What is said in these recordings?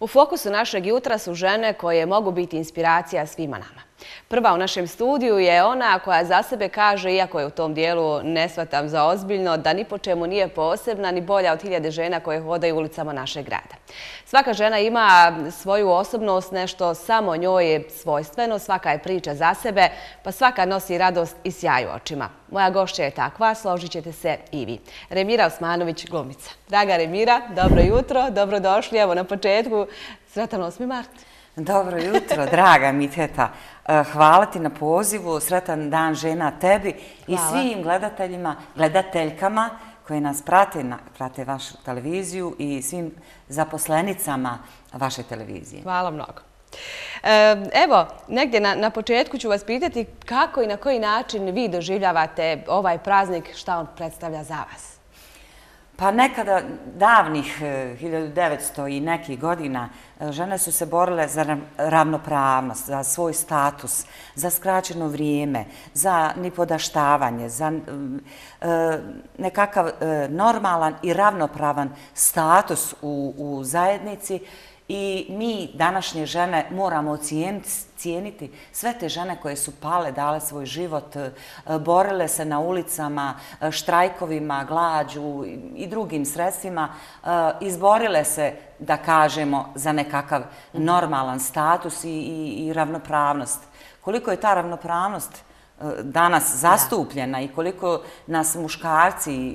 U fokusu našeg jutra su žene koje mogu biti inspiracija svima nama. Prva u našem studiju je ona koja za sebe kaže, iako je u tom dijelu ne shvatam za ozbiljno, da ni po čemu nije posebna ni bolja od hiljade žena koje hodaju ulicama našeg grada. Svaka žena ima svoju osobnost, nešto samo njoj je svojstveno, svaka je priča za sebe, pa svaka nosi radost i sjaj u očima. Moja gošća je takva, složit ćete se i vi. Remira Osmanović, glumica. Draga Remira, dobro jutro, dobrodošli. Evo na početku, sretan 8. mart. Dobro jutro, draga Miteta. Hvala ti na pozivu, sretan dan žena tebi i svim gledateljima, gledateljkama koje nas prate vašu televiziju i svim zaposlenicama vaše televizije. Hvala mnogo. Evo, negdje na početku ću vas pitati kako i na koji način vi doživljavate ovaj praznik, šta on predstavlja za vas? Pa nekada, davnih 1900 i nekih godina, žene su se borile za ravnopravnost, za svoj status, za skraćeno vrijeme, za nipodaštavanje, za nekakav normalan i ravnopravan status u zajednici. I mi, današnje žene, moramo cijeniti sve te žene koje su pale, dale svoj život, borile se na ulicama, štrajkovima, glađu i drugim sredstvima, izborile se, da kažemo, za nekakav normalan status i ravnopravnost. Koliko je ta ravnopravnost danas zastupljena i koliko nas muškarci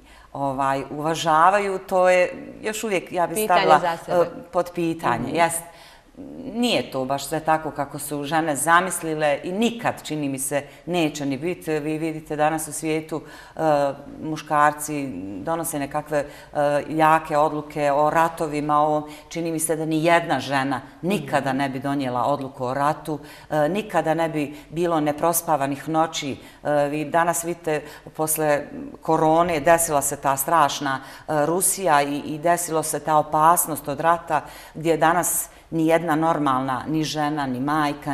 uvažavaju, to je još uvijek, ja bih stavila pod pitanje. Nije to baš sve tako kako su žene zamislile i nikad, čini mi se, neće ni biti. Vi vidite danas u svijetu muškarci donose nekakve jake odluke o ratovima. Čini mi se da ni jedna žena nikada ne bi donijela odluku o ratu, nikada ne bi bilo neprospavanih noći. Vi danas vidite, posle korone desila se ta strašna Rusija i desilo se ta opasnost od rata gdje danas ni jedna normalna, ni žena, ni majka,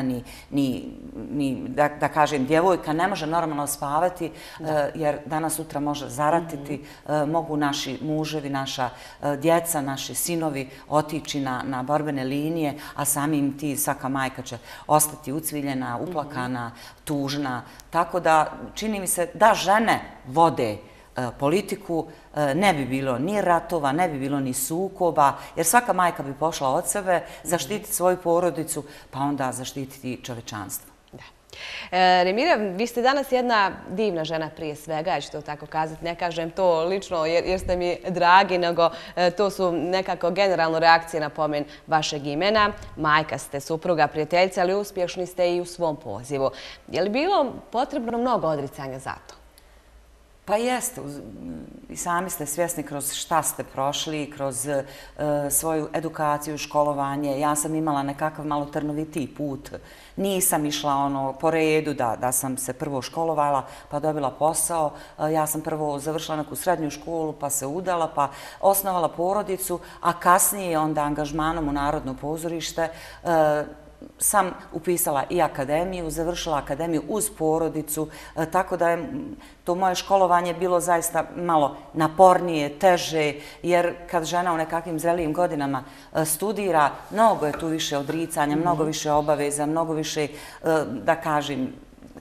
ni da kažem, djevojka ne može normalno spavati jer danas sutra može zaratiti, mogu naši muževi, naša djeca, naši sinovi otići na borbene linije, a samim ti svaka majka će ostati ucviljena, uplakana, tužna. Tako da čini mi se da žene vode politiku, ne bi bilo ni ratova, ne bi bilo ni sukoba, jer svaka majka bi pošla od sebe zaštititi svoju porodicu, pa onda zaštititi čovečanstvo. Remira, vi ste danas jedna divna žena prije svega, ja ću to tako kazati, ne kažem to lično jer ste mi dragi, nego to su nekako generalno reakcije na pomen vašeg imena. Majka ste, supruga, prijateljica, ali uspješni ste i u svom pozivu. Je li bilo potrebno mnogo odricanja za to? Pa jeste, i sami ste svjesni kroz šta ste prošli, kroz svoju edukaciju, školovanje. Ja sam imala nekakav malo trnovitiji put. Nisam išla po redu da sam se prvo školovala pa dobila posao. Ja sam prvo završila neku srednju školu pa se udala pa osnovala porodicu, a kasnije onda angažmanom u Narodno pozorište sam upisala i akademiju, završila akademiju uz porodicu, tako da je to moje školovanje bilo zaista malo napornije, teže, jer kad žena u nekakvim zrelijim godinama studira, mnogo je tu više odricanja, mnogo više obaveza, mnogo više, da kažem,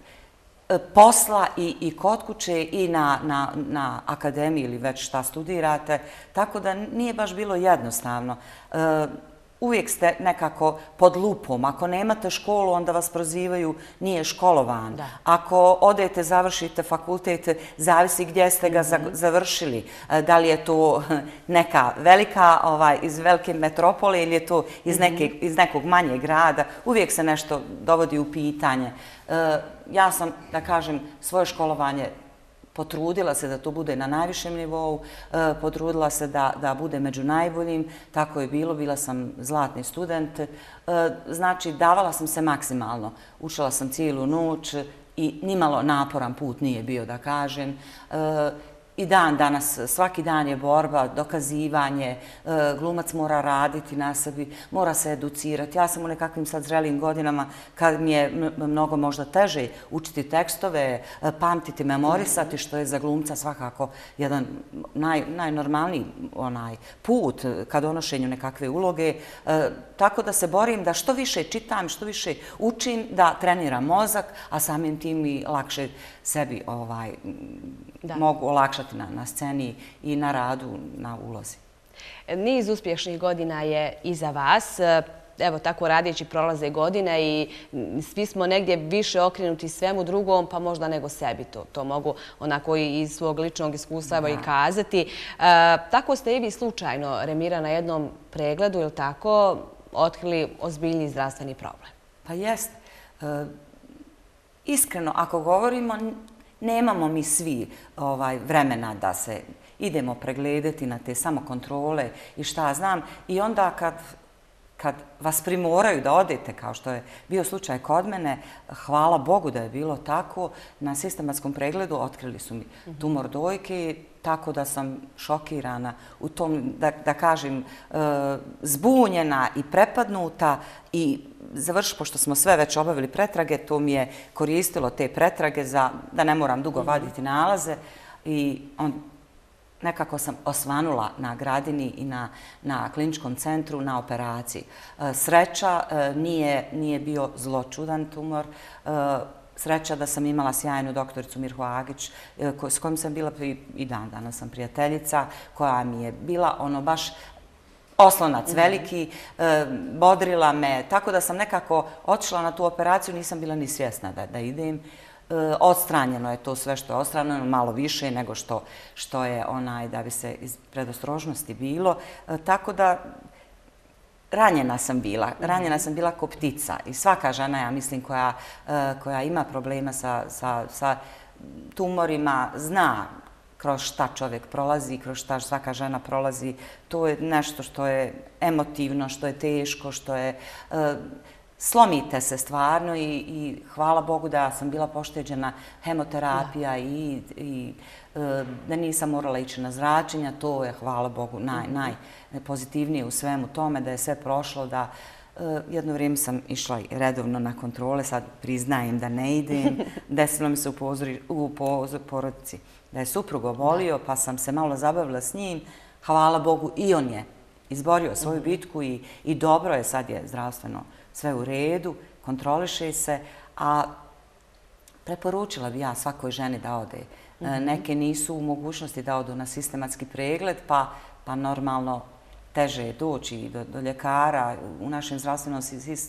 posla i kod kuće i na akademiji ili već šta studirate, tako da nije baš bilo jednostavno. Uvijek ste nekako pod lupom. Ako nemate školu, onda vas prozivaju nije školovan. Ako odete, završite fakultet, zavisi gdje ste ga završili. Da li je to neka velika, iz velike metropole ili je to iz nekog manjeg grada. Uvijek se nešto dovodi u pitanje. Ja sam, da kažem, svoje školovanje potrudila se da to bude na najvišem nivou, potrudila se da bude među najboljim, tako je bilo, bila sam zlatni student, znači davala sam se maksimalno, učila sam cijelu noć i nimalo naporan put nije bio, da kažem. I dan danas, svaki dan je borba, dokazivanje, glumac mora raditi na sebi, mora se educirati. Ja sam u nekakvim sad zrelim godinama kad mi je mnogo možda teže učiti tekstove, pamtiti, memorisati, što je za glumca svakako jedan najnormalniji put ka donošenju nekakve uloge. Tako da se borim da što više čitam, što više učim, da treniram mozak, a samim tim i lakše sebi mogu olakšati na sceni i na radu, na ulozi. Niz uspješnih godina je iza vas. Evo, tako radijeći prolaze godine i svi smo negdje više okrenuti svemu drugom, pa možda nego sebi. To mogu onako i iz svog ličnog iskustva i kazati. Tako ste i vi slučajno, Remira, na jednom pregledu, ili tako, otkrili ozbiljni zdravstveni problem? Pa jeste. Iskreno, ako govorimo, nemamo mi svi vremena da se idemo pregledati na te samokontrole i šta znam. I onda kad vas primoraju da odete, kao što je bio slučaj kod mene, hvala Bogu da je bilo tako, na sistematskom pregledu otkrili su mi tumor dojke, tako da sam šokirana u tom, da kažem, zbunjena i prepadnuta i završi, pošto smo sve već obavili pretrage, to mi je koristilo te pretrage da ne moram dugo vaditi nalaze i nekako sam osvanula na Gradini i na kliničkom centru na operaciji. Sreća, nije bio zločudan tumor. Sreća da sam imala sjajnu doktoricu Mirhu Agić, s kojom sam bila i dan danas sam prijateljica, koja mi je bila baš oslonac veliki, bodrila me, tako da sam nekako otišla na tu operaciju, nisam bila ni svjesna da idem. Odstranjeno je to sve što je odstranjeno, malo više nego što je da bi se iz predostrožnosti bilo. Tako da ranjena sam bila ko ptica i svaka žena, ja mislim, koja ima problema sa tumorima, zna kroz šta čovjek prolazi, kroz šta svaka žena prolazi. To je nešto što je emotivno, što je teško, što je... Slomite se stvarno i hvala Bogu da sam bila pošteđena hemoterapija i da nisam morala ići na zračenja. To je, hvala Bogu, najpozitivnije u svemu tome, da je sve prošlo, da jedno vrijeme sam išla redovno na kontrole, sad priznajem da ne idem. Desilo mi se u porodici da je suprug obolio, pa sam se malo zabavila s njim. Hvala Bogu, i on je izborio svoju bitku i dobro je, sad je zdravstveno sve u redu, kontroliše se, a preporučila bi ja svakoj ženi da ode. Neke nisu u mogućnosti da odu na sistematski pregled, pa normalno teže je doći do ljekara. U našem zdravstvenom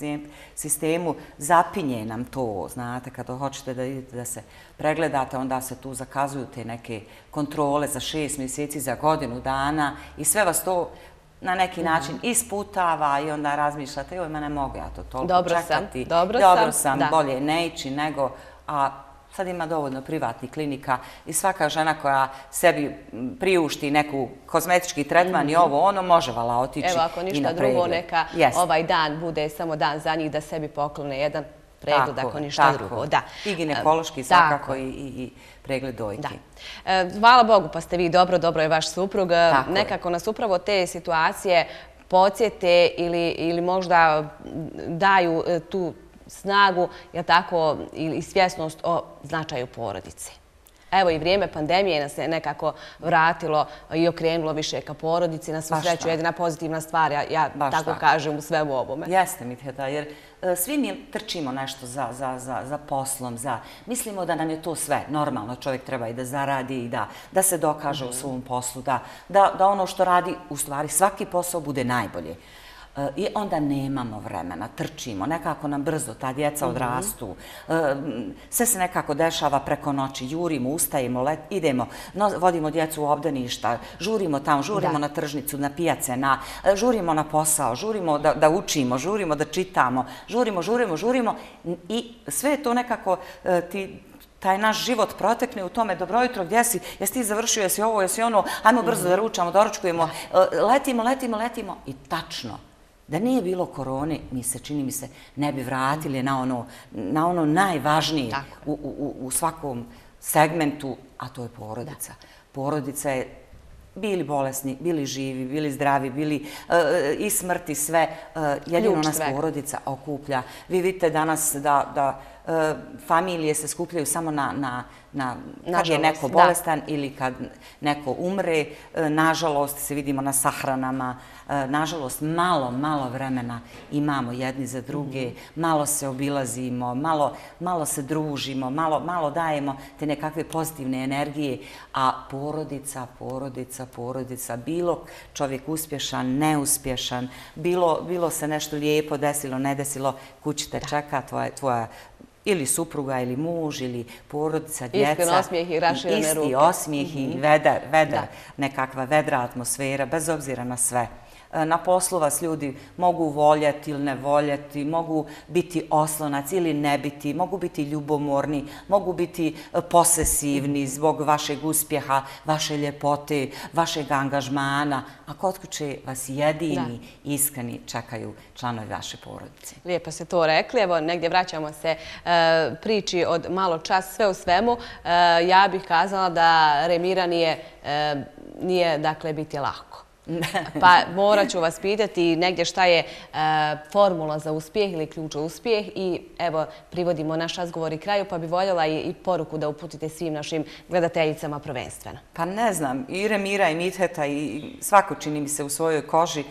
sistemu zapinje nam to, znate, kada hoćete da idete da se pregledate, onda se tu zakazuju te neke kontrole za 6 mjeseci, za godinu dana i sve vas to na neki način isputava i onda razmišljate, joj, ma ne mogu ja to toliko čekati. Dobro sam, bolje ne ići nego, a sad ima dovoljno privatnih klinika i svaka žena koja sebi priušti neku kozmetički tretman i ono može vala otići i na pregled. Evo, ako ništa drugo, neka ovaj dan bude samo dan za njih da sebi poklone jedan pregled, ako ništa drugo. I ginekološki svakako i pregled dojke. Hvala Bogu, pa ste vi dobro je vaš suprug. Nekako nas upravo te situacije podsjete ili možda daju tu snagu, ili svjesnost o značaju porodice. Evo, i vrijeme pandemije nas je nekako vratilo i okrenulo više ka porodici. Na svu sreću, jedina pozitivna stvar, ja tako kažem, u svemu ovome. Jeste, Mitheta, jer svi mi trčimo nešto za poslom, mislimo da nam je to sve normalno. Čovjek treba i da zaradi i da se dokaže u svom poslu, da ono što radi, u stvari, svaki posao bude najbolje. I onda nemamo vremena, trčimo, nekako nam brzo ta djeca odrastu, sve se nekako dešava preko noći, jurimo, ustajemo, idemo, vodimo djecu u obdaništa, žurimo tamo, žurimo na tržnicu, na pijace, žurimo na posao, žurimo da učimo, žurimo da čitamo, žurimo i sve je to nekako taj naš život protekne u tome, dobro jutro, gdje si, jesi ti završio, jesi ovo, jesi ono, ajmo brzo da ručamo, doručkujemo, letimo i tačno. Da nije bilo korone, čini mi se, ne bi vratili na ono najvažnije u svakom segmentu, a to je porodica. porodica je bili bolesni, bili živi, bili zdravi, bili i smrti, sve. Jedino nas porodica okuplja. Vi vidite danas da familije se skupljaju samo kad je neko bolestan ili kad neko umre. Nažalost, se vidimo na sahranama. Nažalost, malo vremena imamo jedni za druge. Malo se obilazimo, malo se družimo, malo dajemo te nekakve pozitivne energije. A porodica, bilo čovjek uspješan, neuspješan, bilo se nešto lijepo desilo, ne desilo, kući te čeka tvoja ili supruga, ili muž, ili porodica, djeca. Iskren osmijeh i raširene ruke. Isti osmijeh i nekakva vedra atmosfera, bez obzira na sve. Na poslu vas ljudi mogu voljeti ili ne voljeti, mogu biti oslonac ili ne biti, mogu biti ljubomorni, mogu biti posesivni zbog vašeg uspjeha, vaše ljepote, vašeg angažmana, a kod kuće vas jedini iskreni čekaju članovi vaše porodice. Lijepo ste to rekli. Evo, negdje vraćamo se priči od malo čas, sve u svemu. Ja bih kazala da remiranje nije, dakle, biti lako. Pa morat ću vas pitati negdje šta je formula za uspjeh ili ključ za uspjeh i evo privodimo naš razgovor i kraju, pa bi voljela i poruku da uputite svim našim gledateljicama prvenstveno. Pa ne znam, i Remira i Mitheta i svako čini mi se u svojoj koži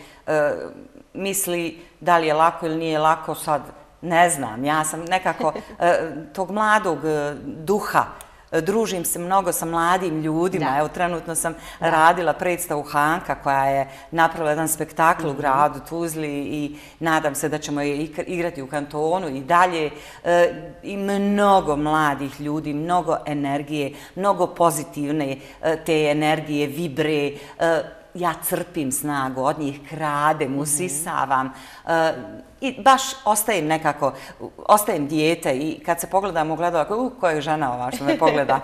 misli da li je lako ili nije lako, sad ne znam. Ja sam nekako tog mladog duha. Družim se mnogo sa mladim ljudima. Evo, trenutno sam radila predstavu Hanka koja je napravila jedan spektakl u gradu Tuzli i nadam se da ćemo je igrati u kantonu i dalje. I mnogo mladih ljudi, mnogo energije, mnogo pozitivne te energije, vibre. Ja crpim snagu, od njih kradem, usisavam i baš ostajem nekako, ostajem dijete i kad se pogledam u gledalo, koja je žena ova što me pogleda,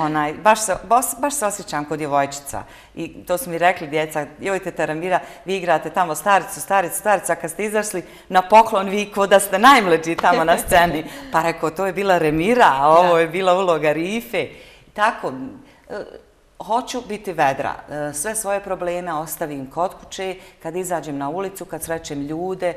baš se osjećam kod djevojčica. I to su mi rekli djeca, joj teta Remira, vi igrate tamo staricu, a kad ste izašli na poklon vi ko da ste najmlađi tamo na sceni. Pa rekao, to je bila Remira, a ovo je bila uloga Rife. Tako, hoću biti vedra. Sve svoje probleme ostavim kod kuće, kad izađem na ulicu, kad srećem ljude,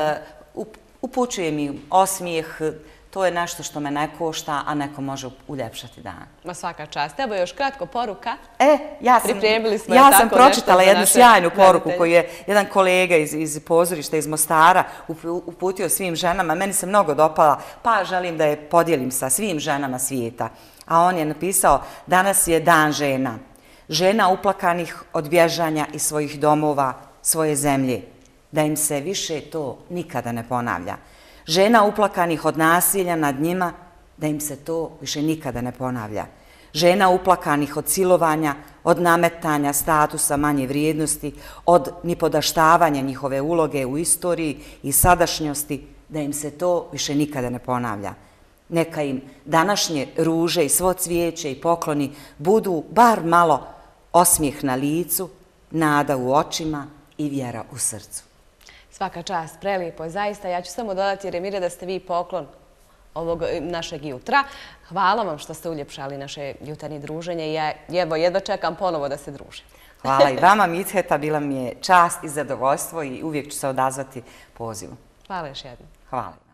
upućujem im osmijeh. To je nešto što me ne košta, a neko može uljepšati dan. Ma svaka čast. Evo još kratko poruka. Ja sam pročitala jednu sjajnu poruku koju je jedan kolega iz pozorišta iz Mostara uputio svim ženama. Meni se mnogo dopala, pa želim da je podijelim sa svim ženama svijeta. A on je napisao, danas je dan žena. Žena uplakanih od bježanja iz svojih domova, svoje zemlje. Da im se više to nikada ne ponavlja. Žena uplakanih od nasilja nad njima, da im se to više nikada ne ponavlja. Žena uplakanih od silovanja, od nametanja statusa manje vrijednosti, od nipodaštavanja njihove uloge u istoriji i sadašnjosti, da im se to više nikada ne ponavlja. Neka im današnje ruže i svo cvijeće i pokloni budu bar malo osmijeh na licu, nada u očima i vjera u srcu. Svaka čast, prelijepo. Zaista, ja ću samo dodati, Remire, da ste vi poklon ovog našeg jutra. Hvala vam što ste uljepšali naše jutarnje druženje i evo, jedva čekam ponovo da se družim. Hvala i vama, Mitheta, bila mi je čast i zadovoljstvo i uvijek ću se odazvati pozivu. Hvala još jednom. Hvala.